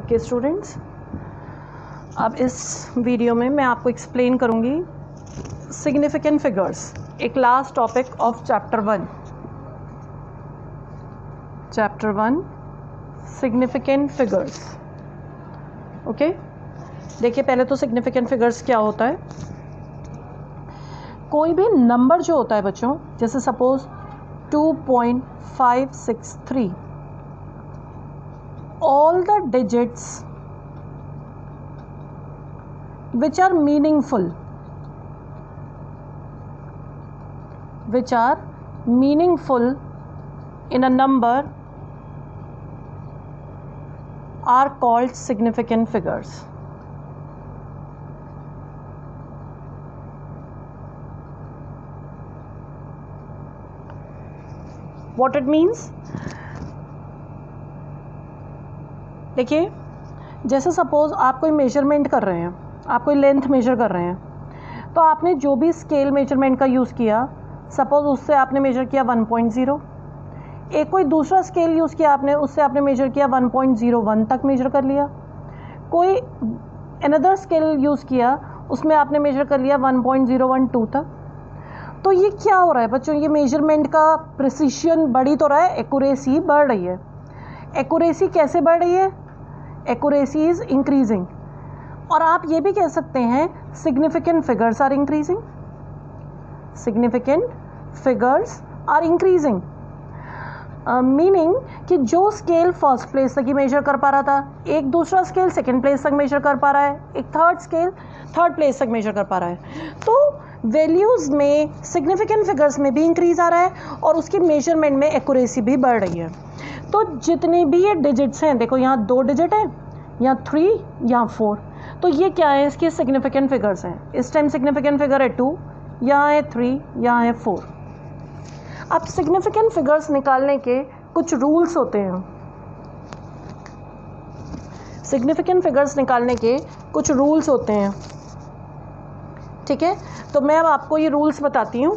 Okay students, अब इस video में मैं आपको एक्सप्लेन करूंगी सिग्निफिकेंट फिगर्स, एक last topic of chapter one significant figures. Okay, देखिए पहले तो सिग्निफिकेंट फिगर्स क्या होता है। कोई भी नंबर जो होता है बच्चों, जैसे suppose 2.563, all the digits which are meaningful in a number are called significant figures. What it means? देखिए, जैसे सपोज आप कोई मेजरमेंट कर रहे हैं, आप कोई लेंथ मेजर कर रहे हैं, तो आपने जो भी स्केल मेजरमेंट का यूज़ किया, सपोज उससे आपने मेजर किया 1.0, एक कोई दूसरा स्केल यूज़ किया आपने, उससे आपने मेजर किया 1.01 तक मेजर कर लिया, कोई अनदर स्केल यूज़ किया, उसमें आपने मेजर कर लिया 1.012 तक। तो ये क्या हो रहा है बच्चों, ये मेजरमेंट का प्रिसिशन बढ़ी तो रहा है, एक्यूरेसी बढ़ रही है। एक्यूरेसी कैसे बढ़ रही है? Accuracy is increasing. और आप ये भी कह सकते हैं significant figures are increasing. Significant figures are increasing meaning कि जो स्केल फर्स्ट प्लेस तक ही मेजर कर पा रहा था, एक दूसरा स्केल सेकंड प्लेस तक मेजर कर पा रहा है, एक थर्ड स्केल थर्ड प्लेस तक मेजर कर पा रहा है। तो वैल्यूज़ में सिग्निफिकेंट फिगर्स में भी इंक्रीज आ रहा है और उसकी मेजरमेंट में एक्यूरेसी भी बढ़ रही है। तो जितने भी ये डिजिट्स हैं, देखो यहाँ 2 डिजिट हैं, यहाँ 3, यहाँ 4, तो ये क्या है, इसके सिग्निफिकेंट फिगर्स हैं। इस टाइम सिग्निफिकेंट फिगर है 2, यहाँ है 3, यहाँ है 4। अब सिग्निफिकेंट फिगर्स निकालने के कुछ रूल्स होते हैं। सिग्निफिकेंट फिगर्स निकालने के कुछ रूल्स होते हैं, ठीक है। तो मैं अब आपको ये रूल्स बताती हूँ।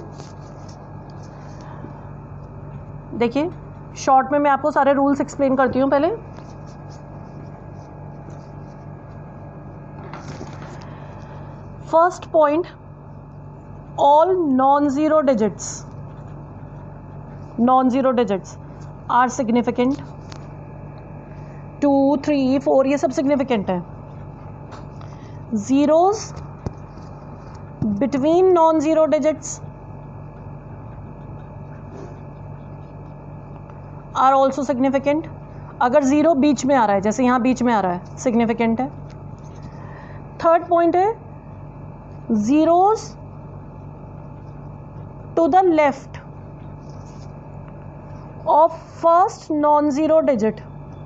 देखिए शॉर्ट में मैं आपको सारे रूल्स एक्सप्लेन करती हूँ। पहले first point, all non zero digits are significant. 2, 3, 4 ये सब सिग्निफिकेंट है। Zeros between non zero digits are also significant. अगर जीरो बीच में आ रहा है, जैसे यहाँ बीच में आ रहा है, सिग्निफिकेंट है। थर्ड पॉइंट है zeros to the left of first non zero digit.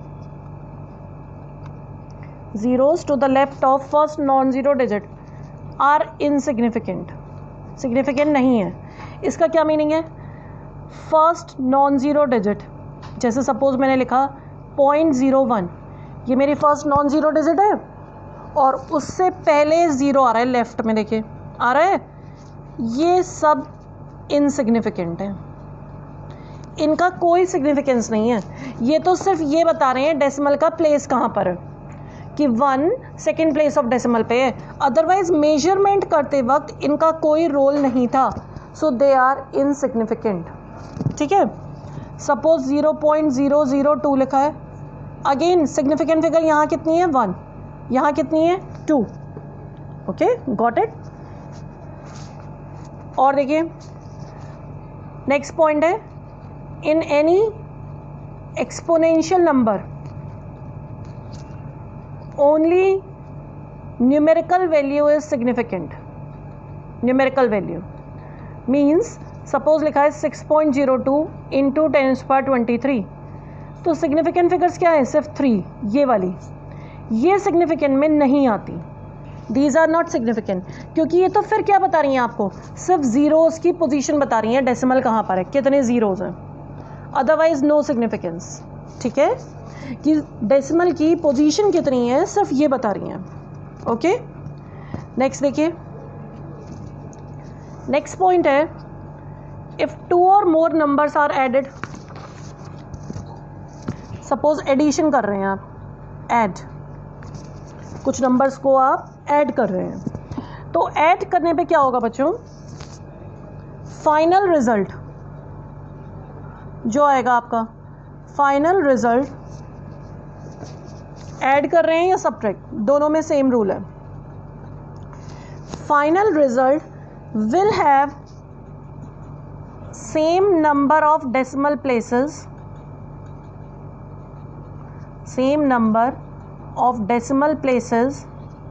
Zeros to the left of first non zero digit are insignificant, significant नहीं है। इसका क्या मीनिंग है? फर्स्ट नॉन जीरो डिजिट, जैसे सपोज मैंने लिखा 0.01, ये मेरी फर्स्ट नॉन जीरो डिजिट है और उससे पहले ज़ीरो आ रहा है लेफ्ट में, देखिए आ रहा है, ये सब इनसिग्निफिकेंट है, इनका कोई सिग्निफिकेंस नहीं है। ये तो सिर्फ ये बता रहे हैं डेसिमल का प्लेस कहाँ पर है, कि 1 सेकेंड प्लेस ऑफ डेसिमल पे है। अदरवाइज मेजरमेंट करते वक्त इनका कोई रोल नहीं था, सो दे आर इनसिग्निफिकेंट, ठीक है। सपोज 0.002 लिखा है, अगेन सिग्निफिकेंट फिगर यहाँ कितनी है? 1, यहाँ कितनी है? 2। Okay, got it. और देखिए नेक्स्ट पॉइंट है, in any exponential number only numerical value is significant. Numerical value means suppose लिखा है 6.02 इंटू 10⁻23, तो सिग्निफिकेंट फिगर्स क्या है? सिर्फ 3, ये वाली, ये सिग्निफिकेंट में नहीं आती। दीज आर नॉट सिग्निफिकेंट, क्योंकि ये तो फिर क्या बता रही हैं आपको? सिर्फ जीरोस की पोजीशन बता रही हैं, डेसिमल कहाँ पर है, कितने जीरोस हैं, अदरवाइज नो सिग्निफिकेंस, ठीक है। कि डेसिमल की पोजीशन कितनी है, सिर्फ ये बता रही हैं। ओके, नेक्स्ट देखिए, नेक्स्ट पॉइंट है, इफ 2 और more numbers are added, suppose addition कर रहे हैं आप, ऐड कुछ नंबर्स को आप ऐड कर रहे हैं, तो ऐड करने पे क्या होगा बच्चों, फाइनल रिजल्ट जो आएगा आपका, फाइनल रिजल्ट ऐड कर रहे हैं या सब्ट्रैक्ट, दोनों में सेम रूल है। Final result will have same number of decimal places, same number of decimal places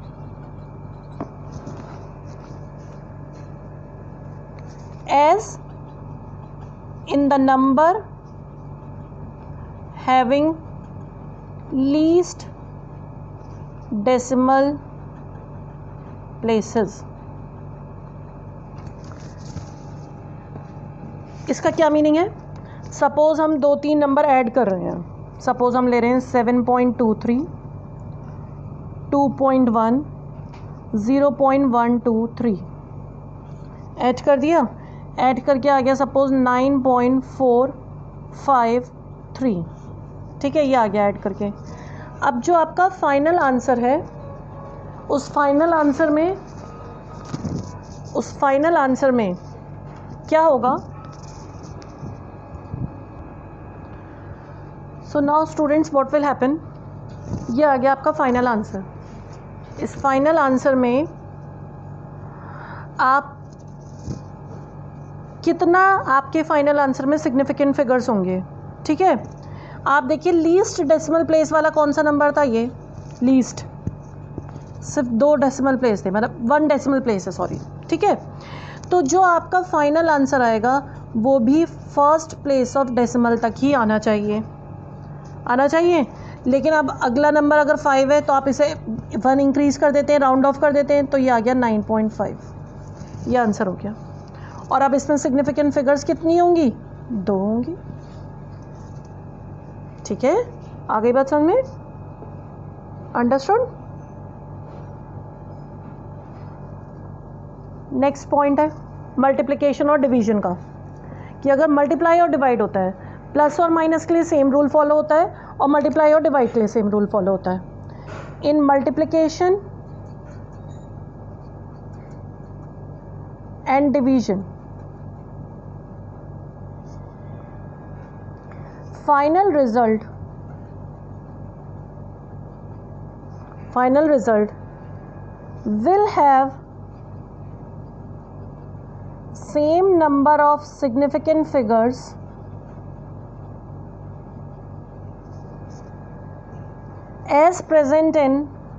as in the number having least decimal places। इसका क्या मीनिंग है, सपोज हम 2-3 नंबर ऐड कर रहे हैं, सपोज हम ले रहे हैं 7.23, 2.1, 0.123, ऐड कर दिया, ऐड करके आ गया सपोज 9.453, ठीक है, ये आ गया ऐड करके। अब जो आपका फाइनल आंसर है, उस फाइनल आंसर में क्या होगा, so now students what will happen, ये आ गया आपका फाइनल आंसर। इस फाइनल आंसर में आप कितना, आपके फाइनल आंसर में सिग्निफिकेंट फिगर्स होंगे, ठीक है। आप देखिए लीस्ट डेसिमल प्लेस वाला कौन सा नंबर था, ये लीस्ट, सिर्फ 2 डेसिमल प्लेस थे, मतलब 1 डेसिमल प्लेस है, सॉरी, ठीक है। तो जो आपका फाइनल आंसर आएगा वो भी फर्स्ट प्लेस ऑफ डेसिमल तक ही आना चाहिए, लेकिन अब अगला नंबर अगर 5 है तो आप इसे 1 इंक्रीज कर देते हैं, राउंड ऑफ कर देते हैं, तो ये आ गया 9.5, ये आंसर हो गया। और अब इसमें सिग्निफिकेंट फिगर्स कितनी होंगी, 2 होंगी, ठीक है। आ गई बात समझ में, अंडरस्टूड। नेक्स्ट पॉइंट है मल्टीप्लिकेशन और डिवीजन का, कि अगर मल्टीप्लाई और डिवाइड होता है, प्लस और माइनस के लिए सेम रूल फॉलो होता है और मल्टीप्लाई और डिवाइड के लिए सेम रूल फॉलो होता है। In multiplication and division final result will have same number of significant figures as present in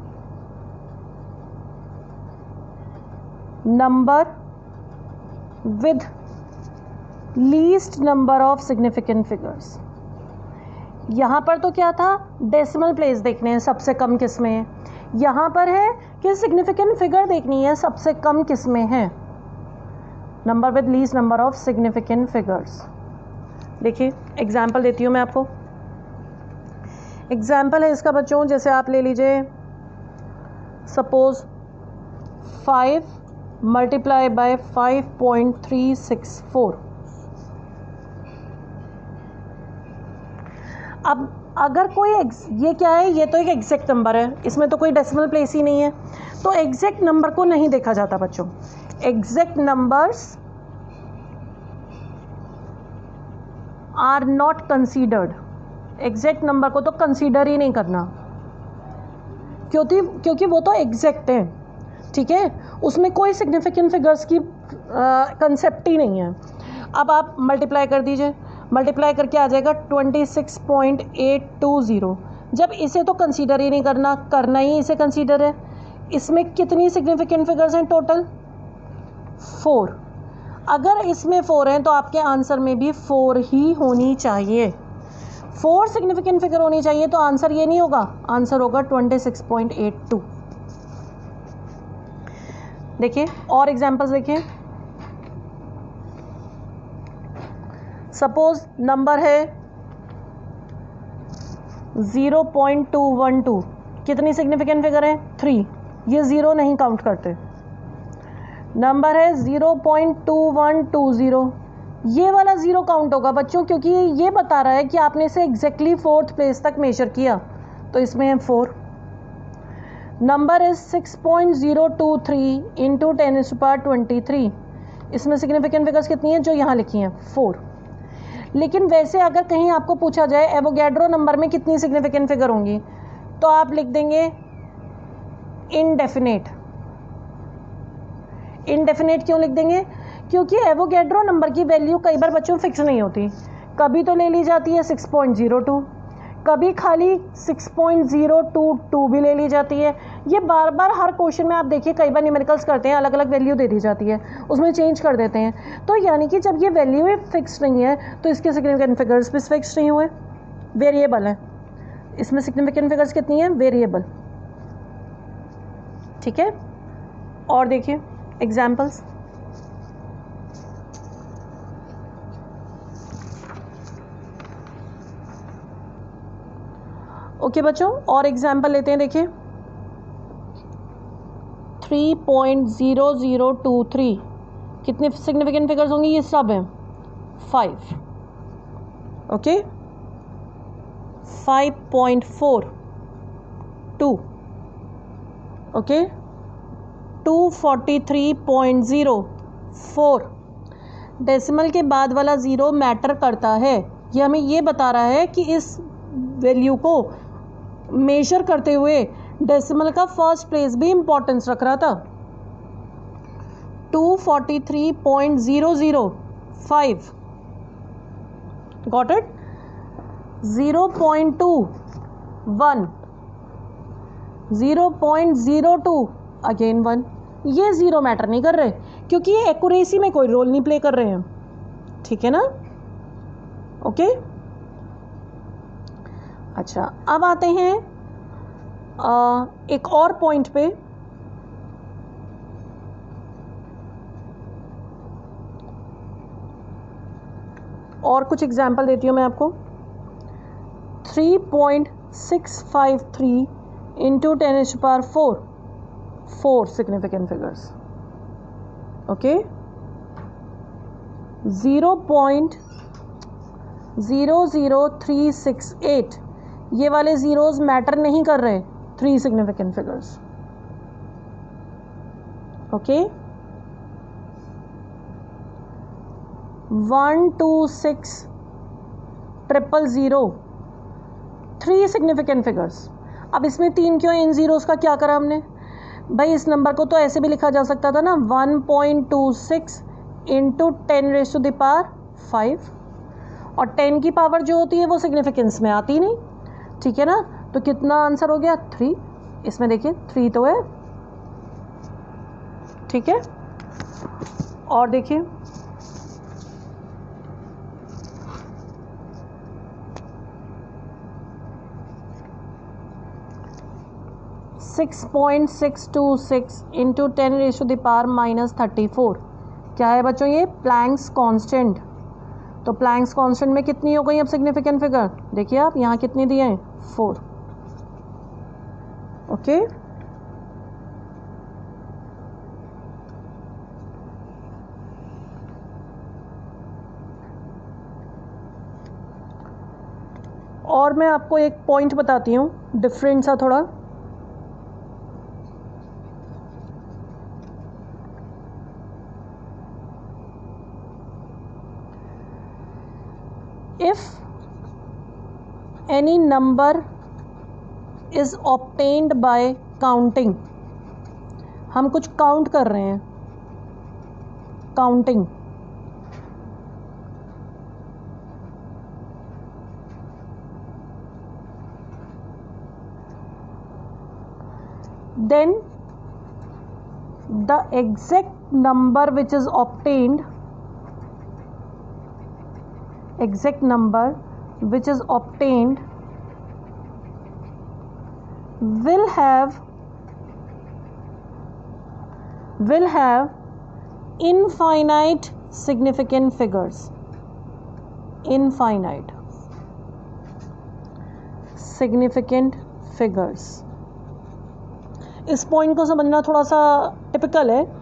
number with least number of significant figures। यहाँ पर तो क्या था, डेसिमल प्लेस देखने हैं सबसे कम किस में है, यहाँ पर है कि सिग्निफिकेंट फिगर देखनी है सबसे कम किस में है, number with least number of significant figures. देखिए एग्जाम्पल देती हूँ मैं आपको, एग्जाम्पल है इसका बच्चों, जैसे आप ले लीजिए सपोज 5 मल्टीप्लाई बाय 5.364। अब अगर कोई ये क्या है, ये तो एक एग्जैक्ट नंबर है, इसमें तो कोई डेसिमल प्लेस ही नहीं है, तो एग्जैक्ट नंबर को नहीं देखा जाता बच्चों, exact numbers are not considered, exact number को तो कंसीडर ही नहीं करना, क्योंकि वो तो एग्जैक्ट है, ठीक है, उसमें कोई सिग्निफिकेंट फिगर्स की कंसेप्ट ही नहीं है। अब आप मल्टीप्लाई कर दीजिए, मल्टीप्लाई करके आ जाएगा 26.820। जब इसे तो कंसीडर ही नहीं करना ही इसे कंसीडर है। इसमें कितनी सिग्निफिकेंट फिगर्स हैं टोटल, 4। अगर इसमें 4 हैं तो आपके आंसर में भी 4 ही होनी चाहिए, 4 सिग्निफिकेंट फिगर होनी चाहिए, तो आंसर ये नहीं होगा, आंसर होगा 26.82। देखिए और एग्जांपल्स देखिए, सपोज नंबर है 0.212, कितनी सिग्निफिकेंट फिगर है, 3, ये 0 नहीं काउंट करते। नंबर है 0.2120, ये वाला 0 काउंट होगा बच्चों, क्योंकि ये बता रहा है कि आपने इसे एग्जैक्टली 4th प्लेस तक मेजर किया, तो इसमें है 4। Number is 6.023 into 10⁻23। इसमें सिग्निफिकेंट फिगर्स कितनी है जो यहाँ लिखी हैं 4। लेकिन वैसे अगर कहीं आपको पूछा जाए एवोगैड्रो नंबर में कितनी सिग्निफिकेंट फिगर होंगी तो आप लिख देंगे इनडेफिनेट। इनडेफिनेट क्यों लिख देंगे? क्योंकि एवोगैड्रो नंबर की वैल्यू कई बार बच्चों फिक्स नहीं होती, कभी तो ले ली जाती है 6.02, कभी खाली 6.022 भी ले ली जाती है। ये बार बार हर क्वेश्चन में आप देखिए कई बार न्यूमेरिकल्स करते हैं अलग अलग वैल्यू दे दी जाती है, उसमें चेंज कर देते हैं। तो यानी कि जब ये वैल्यू ही फिक्स नहीं है तो इसके सिग्निफिकेंट फिगर्स भी फिक्स नहीं हुए, वेरिएबल है। इसमें सिग्निफिकेंट फिगर्स कितनी है? वेरिएबल। ठीक है, और देखिए एग्जाम्पल्स। ओके बच्चों, और एग्जाम्पल लेते हैं। देखिए 3.0023 कितने सिग्निफिकेंट फिगर्स होंगी? ये सब हैं 5। Okay 5.42 okay 243.04। डेसिमल के बाद वाला ज़ीरो मैटर करता है, ये हमें ये बता रहा है कि इस वैल्यू को मेजर करते हुए डेसिमल का फर्स्ट प्लेस भी इंपॉर्टेंस रख रहा था। 243.005 गॉट इट। 0.21 0.02 अगेन 1। ये ज़ीरो मैटर नहीं कर रहे क्योंकि ये एक्यूरेसी में कोई रोल नहीं प्ले कर रहे हैं। ठीक है ना? ओके अच्छा, अब आते हैं एक और पॉइंट पे। और कुछ एग्जाम्पल देती हूँ मैं आपको। 3.653 इंटू 10⁻4 4 सिग्निफिकेंट फिगर्स। ओके 0.00368 ये वाले ज़ीरोज़ मैटर नहीं कर रहे, 3 significant figures. Okay 126,000 3 significant figures. अब इसमें 3 क्यों? इन ज़ीरोज़ का क्या करा हमने भाई? इस नंबर को तो ऐसे भी लिखा जा सकता था ना 1.26 इंटू 10⁻5 और 10 की पावर जो होती है वो सिग्निफिकेंस में आती नहीं। ठीक है ना? तो कितना आंसर हो गया? 3। इसमें देखिए 3 तो है। ठीक है, और देखिए 6.626 इंटू 10⁻⁻34 क्या है बच्चों? ये प्लैंक्स कांस्टेंट। तो प्लैंक्स कांस्टेंट में कितनी हो गई अब सिग्निफिकेंट फिगर? देखिए आप यहाँ कितनी दिए हैं? 4। ओके और मैं आपको एक पॉइंट बताती हूँ डिफरेंट सा थोड़ा। If any number is obtained by counting, हम कुछ काउंट कर रहे हैं, counting, then the exact number which is obtained will have infinite significant figures. Infinite significant figures. इस पॉइंट को समझना थोड़ा सा टिपिकल है।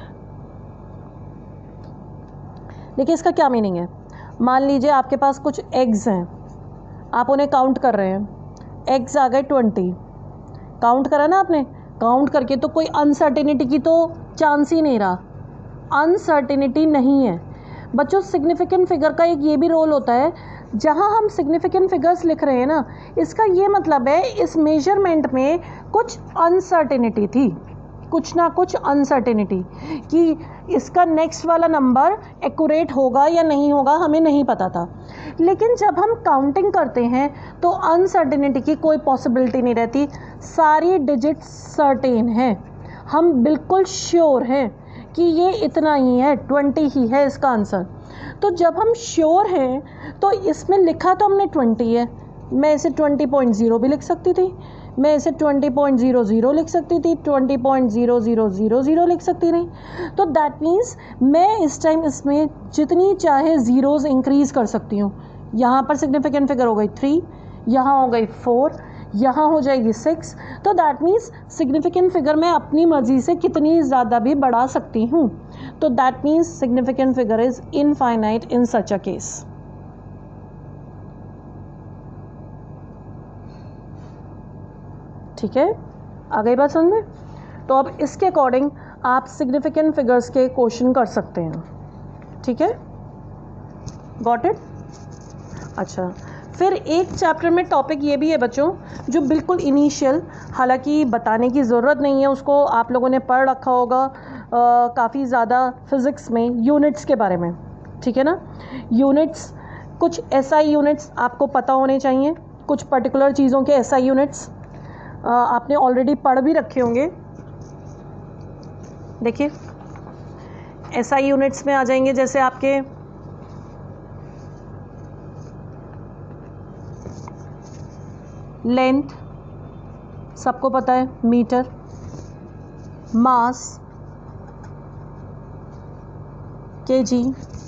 देखिए इसका क्या मीनिंग है। मान लीजिए आपके पास कुछ एग्स हैं, आप उन्हें काउंट कर रहे हैं। एग्स आ गए 20, काउंट करा ना आपने, काउंट करके तो कोई अनसर्टेनिटी की तो चांस ही नहीं रहा, अनसर्टेनिटी नहीं है बच्चों। सिग्निफिकेंट फिगर का एक ये भी रोल होता है, जहाँ हम सिग्निफिकेंट फिगर्स लिख रहे हैं ना, इसका ये मतलब है इस मेजरमेंट में कुछ अनसर्टेनिटी थी, कुछ ना कुछ अनसर्टेनिटी कि इसका नेक्स्ट वाला नंबर एक्यूरेट होगा या नहीं होगा, हमें नहीं पता था। लेकिन जब हम काउंटिंग करते हैं तो अनसर्टेनिटी की कोई पॉसिबिलिटी नहीं रहती, सारी डिजिट सर्टेन हैं, हम बिल्कुल श्योर हैं कि ये इतना ही है, 20 ही है इसका आंसर। तो जब हम श्योर हैं तो इसमें लिखा तो हमने 20 है, मैं इसे 20.0 भी लिख सकती थी, मैं इसे 20.00 लिख सकती थी, 20.0000 लिख सकती थी। तो दैट मीन्स मैं इस टाइम इसमें जितनी चाहे ज़ीरोज़ इंक्रीज़ कर सकती हूँ। यहाँ पर सिग्निफिकेंट फिगर हो गई 3, यहाँ हो गई 4, यहाँ हो जाएगी 6। तो दैट मीन्स सिग्निफिकेंट फिगर मैं अपनी मर्ज़ी से कितनी ज़्यादा भी बढ़ा सकती हूँ। तो that means significant figure is infinite in such a case. ठीक है, आ गई बात समझ में? तो अब इसके अकॉर्डिंग आप सिग्निफिकेंट फिगर्स के क्वेश्चन कर सकते हैं। ठीक है, गॉट इट? अच्छा, फिर एक चैप्टर में टॉपिक ये भी है बच्चों जो बिल्कुल इनिशियल, हालांकि बताने की ज़रूरत नहीं है, उसको आप लोगों ने पढ़ रखा होगा काफ़ी ज़्यादा फिज़िक्स में, यूनिट्स के बारे में। ठीक है ना, यूनिट्स, कुछ एसआई यूनिट्स आपको पता होने चाहिए, कुछ पर्टिकुलर चीज़ों के एसआई यूनिट्स आपने ऑलरेडी पढ़ भी रखे होंगे। देखिए एसआई यूनिट्स में आ जाएंगे जैसे आपके लेंथ, सबको पता है, metre, mass kg,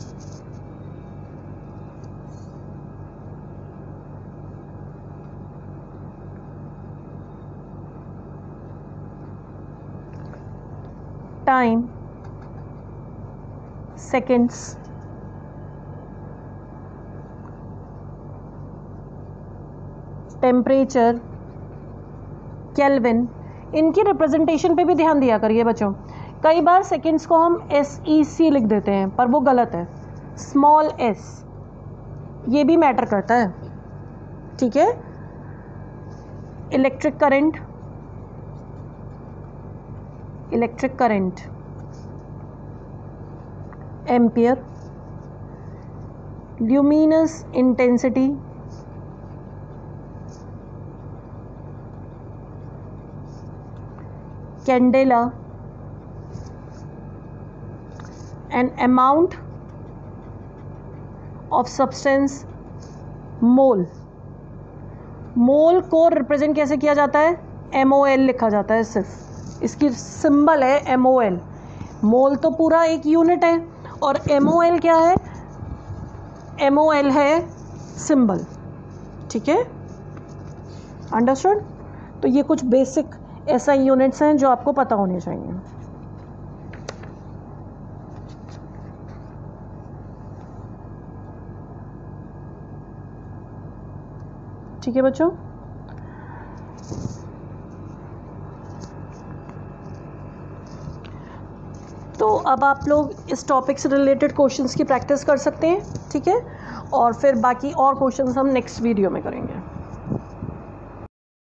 time, seconds, temperature, kelvin. इनकी रिप्रेजेंटेशन पे भी ध्यान दिया करिए बच्चों। कई बार सेकेंड्स को हम SEC लिख देते हैं, पर वो गलत है, स्मॉल s, ये भी मैटर करता है। ठीक है, electric current, electric current, ampere, luminous intensity, candela, and amount of substance, mole. Mole को रिप्रेजेंट कैसे किया जाता है? MOL लिखा जाता है, सिर्फ इसकी सिंबल है MOL। मोल तो पूरा एक यूनिट है और MOL क्या है? MOL है सिंबल। ठीक है, अंडरस्टूड? तो ये कुछ बेसिक ऐसा यूनिट्स हैं जो आपको पता होने चाहिए। ठीक है बच्चों, तो अब आप लोग इस टॉपिक से रिलेटेड क्वेश्चंस की प्रैक्टिस कर सकते हैं। ठीक है, और फिर बाकी और क्वेश्चंस हम नेक्स्ट वीडियो में करेंगे।